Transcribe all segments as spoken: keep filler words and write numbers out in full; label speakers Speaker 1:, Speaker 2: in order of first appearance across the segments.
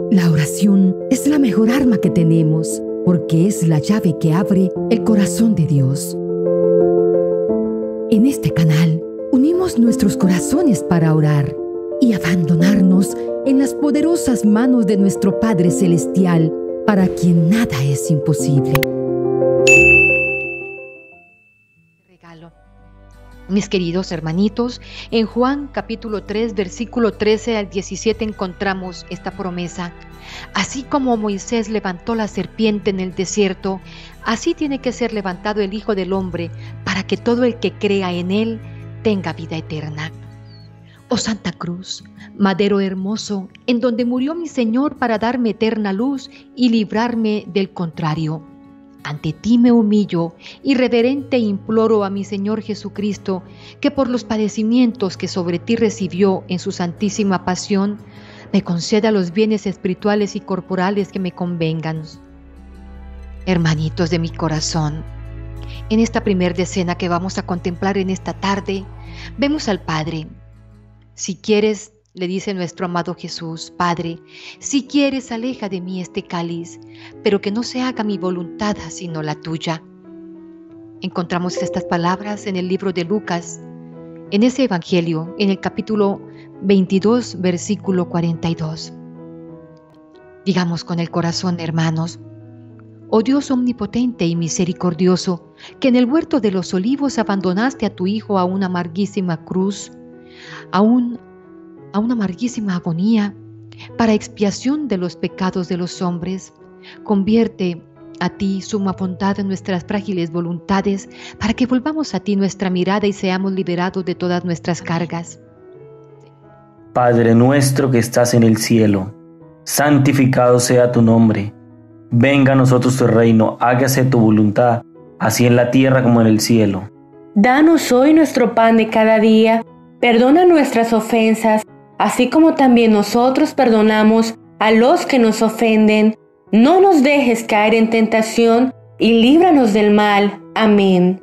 Speaker 1: La oración es la mejor arma que tenemos, porque es la llave que abre el corazón de Dios. En este canal, unimos nuestros corazones para orar y abandonarnos en las poderosas manos de nuestro Padre Celestial, para quien nada es imposible.
Speaker 2: Regalo. Mis queridos hermanitos, en Juan capítulo tres, versículo trece al diecisiete encontramos esta promesa. Así como Moisés levantó la serpiente en el desierto, así tiene que ser levantado el Hijo del Hombre, para que todo el que crea en él tenga vida eterna. Oh Santa Cruz, madero hermoso, en donde murió mi Señor para darme eterna luz y librarme del contrario. Ante ti me humillo y reverente imploro a mi Señor Jesucristo, que por los padecimientos que sobre ti recibió en su santísima pasión, me conceda los bienes espirituales y corporales que me convengan. Hermanitos de mi corazón, en esta primer decena que vamos a contemplar en esta tarde, vemos al Padre. Si quieres, le dice nuestro amado Jesús, Padre, si quieres, aleja de mí este cáliz, pero que no se haga mi voluntad, sino la tuya. Encontramos estas palabras en el libro de Lucas, en ese evangelio, en el capítulo veintidós, versículo cuarenta y dos. Digamos con el corazón, hermanos: oh Dios omnipotente y misericordioso, que en el huerto de los olivos abandonaste a tu Hijo a una amarguísima cruz, a, un, a una amarguísima agonía, para expiación de los pecados de los hombres, convierte a ti suma bondad en nuestras frágiles voluntades, para que volvamos a ti nuestra mirada y seamos liberados de todas nuestras cargas.
Speaker 3: Padre nuestro que estás en el cielo, santificado sea tu nombre. Venga a nosotros tu reino, hágase tu voluntad, así en la tierra como en el cielo.
Speaker 4: Danos hoy nuestro pan de cada día, perdona nuestras ofensas, así como también nosotros perdonamos a los que nos ofenden. No nos dejes caer en tentación y líbranos del mal. Amén.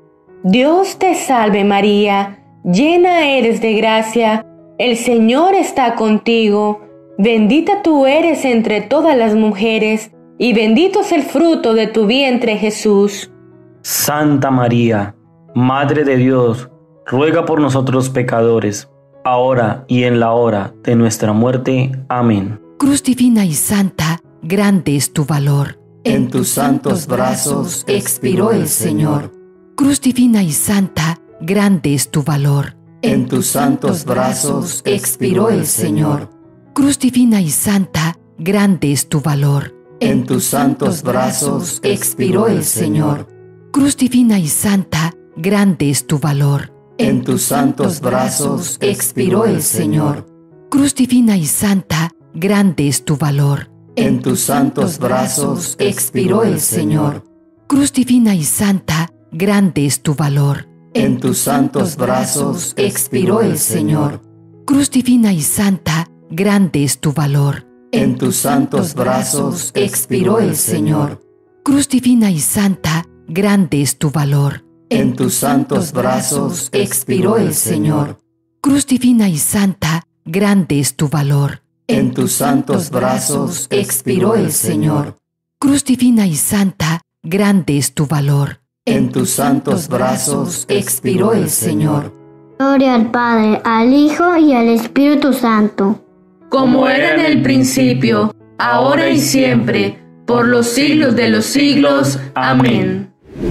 Speaker 4: Dios te salve María, llena eres de gracia, el Señor está contigo. Bendita tú eres entre todas las mujeres, y bendito es el fruto de tu vientre, Jesús.
Speaker 3: Santa María, Madre de Dios, ruega por nosotros los pecadores, ahora y en la hora de nuestra muerte. Amén.
Speaker 1: Cruz divina y santa, grande es tu valor.
Speaker 5: En tus santos brazos expiró el Señor.
Speaker 1: Cruz divina y santa, grande es tu valor.
Speaker 5: En tus santos brazos expiró el Señor.
Speaker 1: Cruz divina y santa, grande es tu valor.
Speaker 5: En tus santos brazos expiró el Señor.
Speaker 1: Cruz divina y santa, grande es tu valor.
Speaker 5: En tus santos brazos expiró el Señor.
Speaker 1: Cruz divina y santa, grande es tu valor.
Speaker 5: En tus santos brazos expiró el Señor.
Speaker 1: Cruz divina y santa, grande es tu valor.
Speaker 5: En tus santos brazos expiró el Señor.
Speaker 1: Cruz divina y santa, grande es tu valor.
Speaker 5: En tus santos brazos expiró el Señor.
Speaker 1: Cruz divina y santa, grande es tu valor.
Speaker 5: En tus santos brazos expiró el Señor.
Speaker 1: Cruz divina y santa, grande es tu valor.
Speaker 5: En tus santos brazos expiró el Señor.
Speaker 1: Cruz divina y santa, grande es tu valor.
Speaker 5: En tus santos brazos expiró el Señor.
Speaker 6: Gloria al Padre, al Hijo y al Espíritu Santo.
Speaker 4: Como era en el principio, ahora y siempre, por los siglos de los siglos. Amén.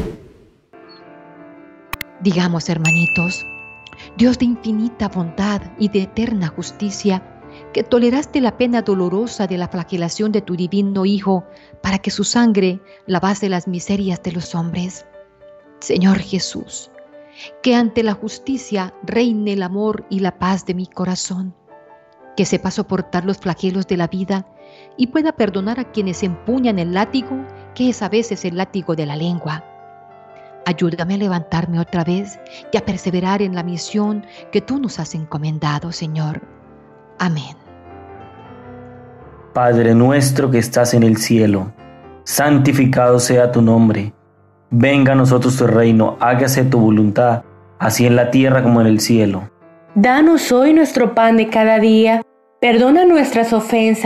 Speaker 2: Digamos, hermanitos: Dios de infinita bondad y de eterna justicia, que toleraste la pena dolorosa de la flagelación de tu divino Hijo, para que su sangre lavase las miserias de los hombres. Señor Jesús, que ante la justicia reine el amor y la paz de mi corazón, que sepa soportar los flagelos de la vida y pueda perdonar a quienes empuñan el látigo, que es a veces el látigo de la lengua. Ayúdame a levantarme otra vez y a perseverar en la misión que tú nos has encomendado, Señor. Amén.
Speaker 3: Padre nuestro que estás en el cielo, santificado sea tu nombre. Venga a nosotros tu reino, hágase tu voluntad, así en la tierra como en el cielo.
Speaker 4: Danos hoy nuestro pan de cada día, perdona nuestras ofensas,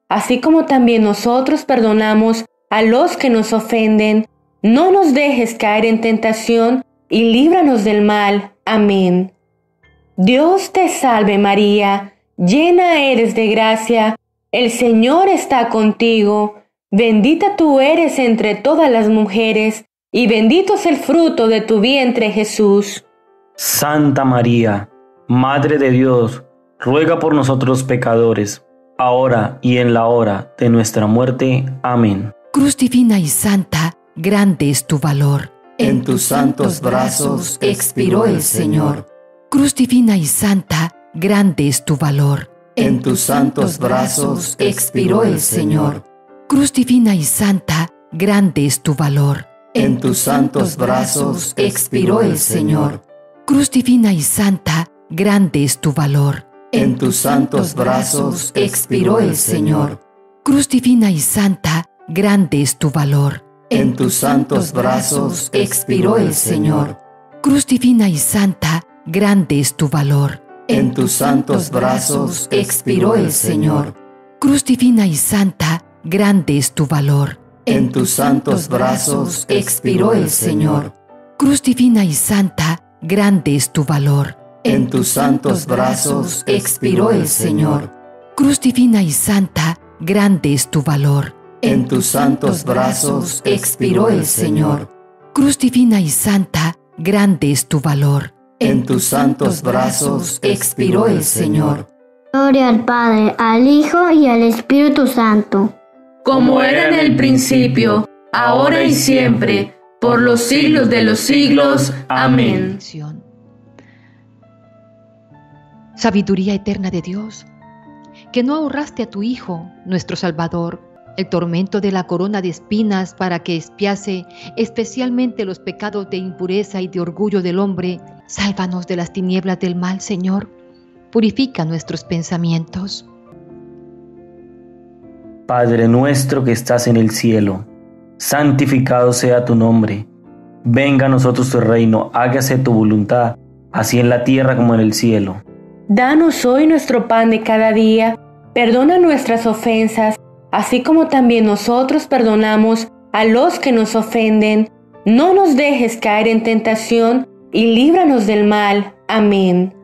Speaker 4: así como también nosotros perdonamos a los que nos ofenden. No nos dejes caer en tentación y líbranos del mal. Amén. Dios te salve María, llena eres de gracia, el Señor está contigo. Bendita tú eres entre todas las mujeres, y bendito es el fruto de tu vientre Jesús.
Speaker 3: Santa María, Madre de Dios, ruega por nosotros pecadores, ahora y en la hora de nuestra muerte. Amén.
Speaker 1: Cruz divina y santa, grande es tu valor.
Speaker 5: En tus santos brazos expiró el Señor.
Speaker 1: Cruz divina y santa, grande es tu valor.
Speaker 5: En tus santos brazos expiró el Señor.
Speaker 1: Cruz divina y santa, grande es tu valor.
Speaker 5: En tus santos brazos expiró el Señor.
Speaker 1: Cruz divina y santa, grande es tu valor.
Speaker 5: En tus santos brazos expiró el Señor.
Speaker 1: Cruz divina y santa, grande es tu valor.
Speaker 5: En tus santos brazos expiró el Señor.
Speaker 1: Cruz divina y santa, grande es tu valor.
Speaker 5: En tus santos brazos expiró el Señor.
Speaker 1: Cruz divina y santa, grande es tu valor.
Speaker 5: En tus santos brazos expiró el Señor.
Speaker 1: Cruz divina y santa, grande es tu valor.
Speaker 5: En tus santos brazos expiró el Señor.
Speaker 1: Cruz divina y santa, grande es tu valor.
Speaker 5: En tus santos brazos expiró el Señor.
Speaker 1: Cruz divina y santa, grande es tu valor.
Speaker 5: En tus santos brazos expiró el Señor.
Speaker 6: Gloria al Padre, al Hijo y al Espíritu Santo.
Speaker 4: Como era en el principio, ahora y siempre, por los siglos de los siglos. Amén.
Speaker 2: Sabiduría eterna de Dios, que no ahorraste a tu Hijo, nuestro Salvador, el tormento de la corona de espinas para que expiase especialmente los pecados de impureza y de orgullo del hombre. Sálvanos de las tinieblas del mal, Señor. Purifica nuestros pensamientos.
Speaker 3: Padre nuestro que estás en el cielo, santificado sea tu nombre. Venga a nosotros tu reino, hágase tu voluntad, así en la tierra como en el cielo.
Speaker 4: Danos hoy nuestro pan de cada día. Perdona nuestras ofensas, así como también nosotros perdonamos a los que nos ofenden. No nos dejes caer en tentación y líbranos del mal. Amén.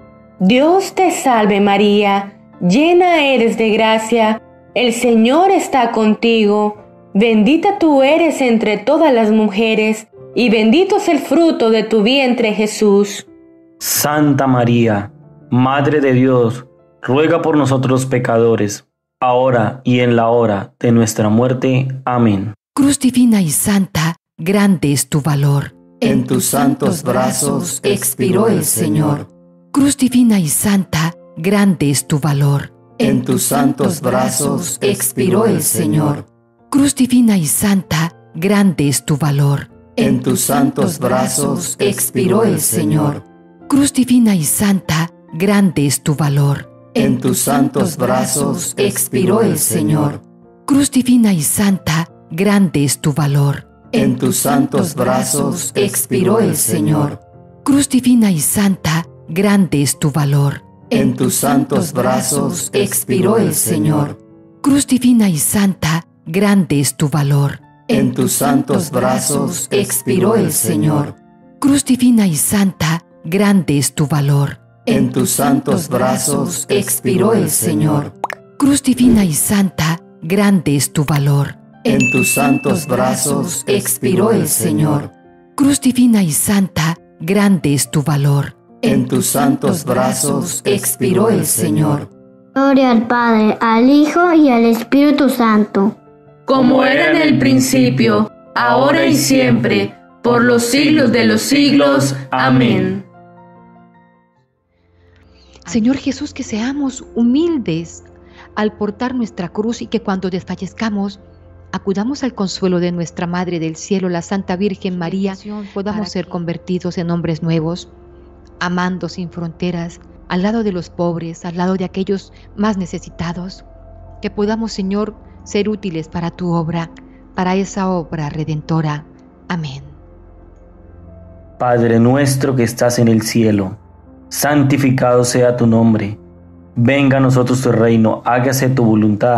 Speaker 4: Dios te salve María, llena eres de gracia, el Señor está contigo. Bendita tú eres entre todas las mujeres, y bendito es el fruto de tu vientre Jesús.
Speaker 3: Santa María, Madre de Dios, ruega por nosotros pecadores, ahora y en la hora de nuestra muerte. Amén.
Speaker 1: Cruz divina y santa, grande es tu valor.
Speaker 5: En tus santos brazos expiró el Señor.
Speaker 1: Cruz divina y santa, grande es tu valor.
Speaker 5: En tus santos brazos expiró el Señor.
Speaker 1: Cruz divina y santa, grande es tu valor.
Speaker 5: En tus santos brazos expiró el Señor.
Speaker 1: Cruz divina y santa, grande es tu valor.
Speaker 5: En tus santos brazos expiró el Señor.
Speaker 1: Cruz divina y santa, grande es tu valor.
Speaker 5: En tus santos brazos expiró el Señor.
Speaker 1: Cruz divina y santa, grande es tu valor.
Speaker 5: En tus santos brazos expiró el Señor.
Speaker 1: Cruz divina y santa, grande es tu valor.
Speaker 5: En tus santos brazos expiró el Señor.
Speaker 1: Cruz divina y santa, grande es tu valor.
Speaker 5: En tus santos brazos expiró el Señor.
Speaker 1: Cruz divina y santa, grande es tu valor.
Speaker 5: En tus santos brazos expiró el Señor.
Speaker 1: Cruz divina y santa, grande es tu valor.
Speaker 5: En tus santos brazos expiró el Señor.
Speaker 6: Gloria al Padre, al Hijo y al Espíritu Santo.
Speaker 4: Como era en el principio, ahora y siempre, por los siglos de los siglos. Amén.
Speaker 2: Señor Jesús, que seamos humildes al portar nuestra cruz y que cuando desfallezcamos acudamos al consuelo de nuestra Madre del Cielo, la Santa Virgen María, podamos ser convertidos en hombres nuevos, amando sin fronteras, al lado de los pobres, al lado de aquellos más necesitados, que podamos, Señor, ser útiles para tu obra, para esa obra redentora. Amén.
Speaker 3: Padre nuestro que estás en el cielo, santificado sea tu nombre. Venga a nosotros tu reino, hágase tu voluntad,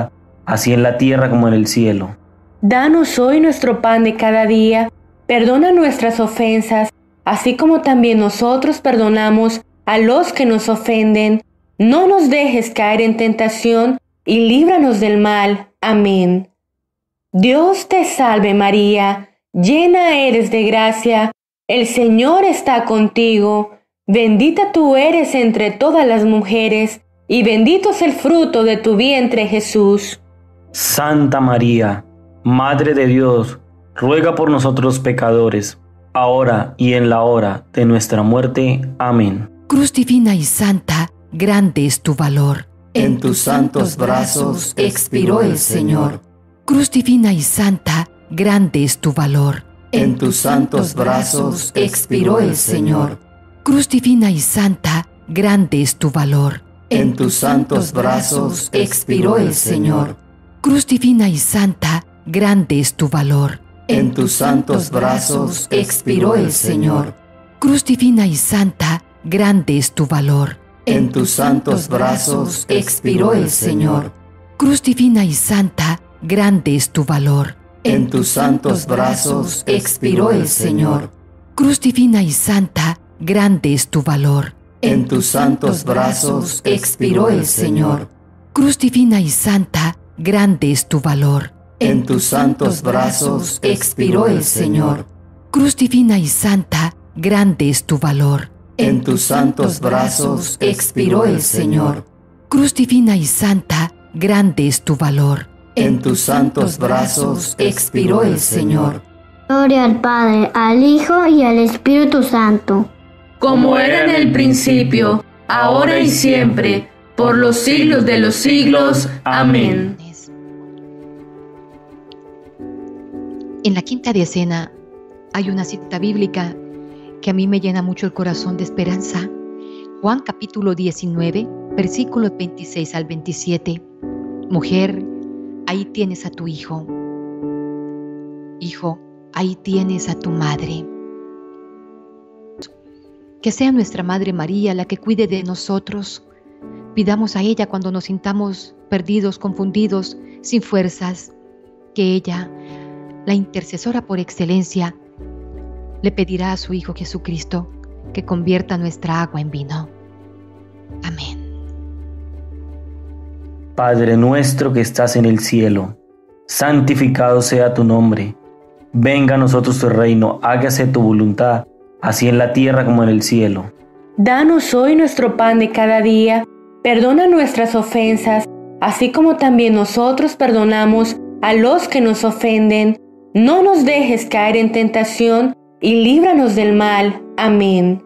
Speaker 3: así en la tierra como en el cielo.
Speaker 4: Danos hoy nuestro pan de cada día, perdona nuestras ofensas, así como también nosotros perdonamos a los que nos ofenden. No nos dejes caer en tentación y líbranos del mal. Amén. Dios te salve María, llena eres de gracia, el Señor está contigo, bendita tú eres entre todas las mujeres, y bendito es el fruto de tu vientre Jesús.
Speaker 3: Santa María, Madre de Dios, ruega por nosotros pecadores, ahora y en la hora de nuestra muerte. Amén.
Speaker 1: Cruz divina y santa, grande es tu valor.
Speaker 5: En tus santos brazos expiró el Señor.
Speaker 1: Cruz divina y santa, grande es tu valor.
Speaker 5: En tus santos brazos expiró el Señor.
Speaker 1: Cruz divina y santa, grande es tu valor.
Speaker 5: En tus santos brazos expiró el Señor.
Speaker 1: Cruz divina y santa, grande es tu valor.
Speaker 5: En tus santos brazos expiró el Señor.
Speaker 1: Cruz divina y santa, grande es tu valor.
Speaker 5: En tus santos brazos expiró el Señor.
Speaker 1: Cruz divina y santa, grande es tu valor.
Speaker 5: En tus santos brazos expiró el Señor.
Speaker 1: Cruz divina y santa, grande es tu valor.
Speaker 5: En tus santos brazos expiró el Señor.
Speaker 1: Cruz divina y santa, grande es tu valor.
Speaker 5: En tus santos brazos expiró el Señor.
Speaker 1: Cruz divina y santa, grande es tu valor.
Speaker 5: En tus santos brazos expiró el Señor.
Speaker 1: Cruz divina y santa, grande es tu valor.
Speaker 5: En tus santos brazos expiró el Señor.
Speaker 6: Gloria al Padre, al Hijo y al Espíritu Santo.
Speaker 4: Como era en el principio, ahora y siempre, por los siglos de los siglos. Amén.
Speaker 2: En la quinta decena hay una cita bíblica que a mí me llena mucho el corazón de esperanza. Juan capítulo diecinueve, versículos veintiséis al veintisiete. Mujer, ahí tienes a tu hijo. Hijo, ahí tienes a tu madre. Que sea nuestra Madre María la que cuide de nosotros. Pidamos a ella cuando nos sintamos perdidos, confundidos, sin fuerzas, que ella, la intercesora por excelencia, le pedirá a su Hijo Jesucristo que convierta nuestra agua en vino. Amén.
Speaker 3: Padre nuestro que estás en el cielo, santificado sea tu nombre. Venga a nosotros tu reino, hágase tu voluntad, así en la tierra como en el cielo.
Speaker 4: Danos hoy nuestro pan de cada día, perdona nuestras ofensas, así como también nosotros perdonamos a los que nos ofenden. No nos dejes caer en tentación y líbranos del mal. Amén.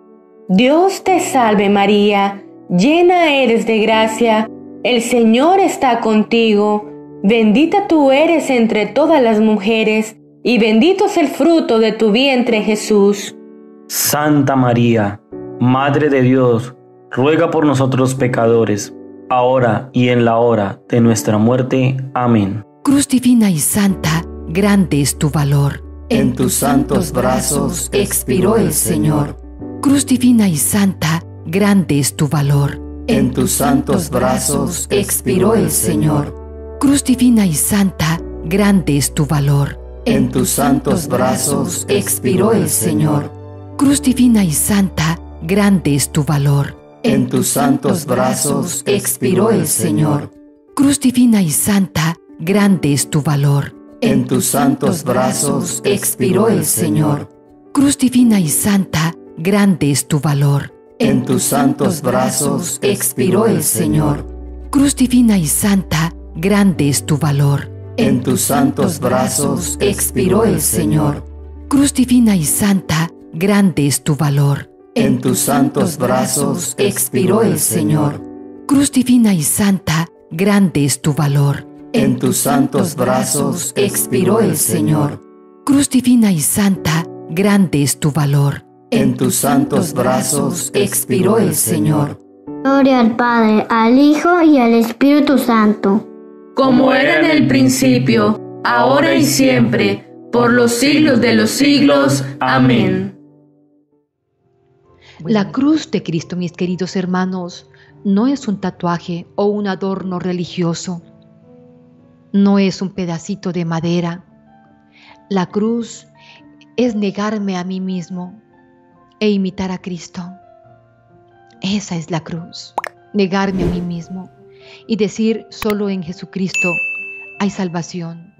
Speaker 4: Dios te salve María, llena eres de gracia, el Señor está contigo, bendita tú eres entre todas las mujeres, y bendito es el fruto de tu vientre Jesús.
Speaker 3: Santa María, Madre de Dios, ruega por nosotros pecadores, ahora y en la hora de nuestra muerte. Amén.
Speaker 1: Cruz divina y santa, grande es tu valor.
Speaker 5: En tus santos brazos expiró el Señor.
Speaker 1: Cruz divina y santa, grande es tu valor.
Speaker 5: En tus santos brazos expiró el Señor.
Speaker 1: Cruz divina y santa, grande es tu valor.
Speaker 5: En tus santos brazos expiró el Señor.
Speaker 1: Cruz divina y santa, grande es tu valor.
Speaker 5: En tus santos brazos expiró el Señor.
Speaker 1: Cruz divina y santa, grande es tu valor.
Speaker 5: En tus santos brazos expiró el Señor.
Speaker 1: Cruz divina y santa, grande es tu valor.
Speaker 5: En tus santos brazos expiró el Señor.
Speaker 1: Cruz divina y santa, grande es tu valor.
Speaker 5: En tus santos brazos expiró el Señor.
Speaker 1: Cruz divina y santa, grande es tu valor.
Speaker 5: En tus santos brazos expiró el Señor.
Speaker 1: Cruz divina y santa, grande es tu valor.
Speaker 5: En tus santos brazos expiró el Señor.
Speaker 1: Cruz divina y santa, grande es tu valor.
Speaker 5: En tus santos brazos expiró el Señor.
Speaker 6: Gloria al Padre, al Hijo y al Espíritu Santo.
Speaker 4: Como era en el principio, ahora y siempre, por los siglos de los siglos. Amén.
Speaker 2: La cruz de Cristo, mis queridos hermanos, no es un tatuaje o un adorno religioso. no es un pedacito de madera. La cruz es negarme a mí mismo e imitar a Cristo. Esa es la cruz, negarme a mí mismo y decir: solo en Jesucristo hay salvación.